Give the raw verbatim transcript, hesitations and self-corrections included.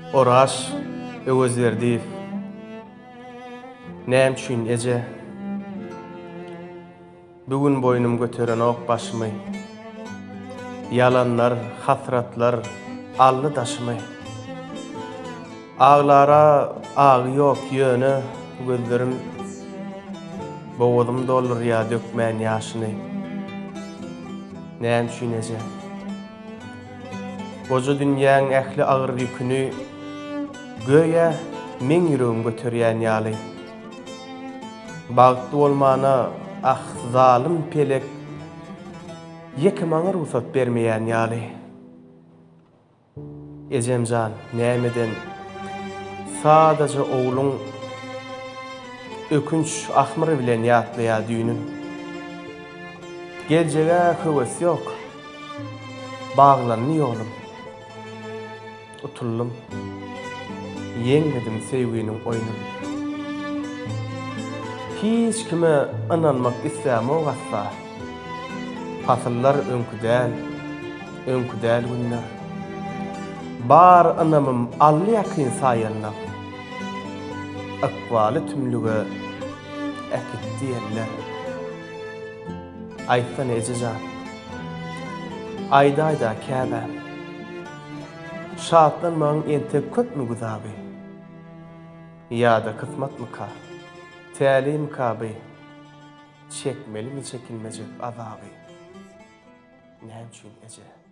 Oraş öwözlerdi. Näme üçin eje? Bugün boynum göteren ok başymy. Yalanlar, hasratlar allı taşımy. Ağlara ağı yok ýöne gözlerim bowulym dolur ya dökmän ýaşyny. Näme üçin eje? Goja dünýäň ähli agyr ýüküni göýe meň ýüregim göterýän ýaly. Bagtly bolmana ah zalim pelek ýekemaňa ruhsat bermeýän ýaly. Ejemjan nämeden sadaja oğluň ökünç ahmyry bilen ýatlaýar düýnüm. Geljege höwes ýok. Baglanny ýolum. Utullum. Yeňmedim sevginiň oýnuny. Hiç kime inanmak islämok asla. Fasıllar öňküdäl, öňküdäl günler. Bar anamym ally ýakyn saýanlar. Akwaly tümlüge äkitdi ýerler. Aýtsan ejejan. Aýda-aýda käbä. Şatlanmaň ente köpmi guzaby? Ýa-da kysmatmyka? Tälim kaby? Çekmeli mi çekilmejek azaby? Näme üçin eje?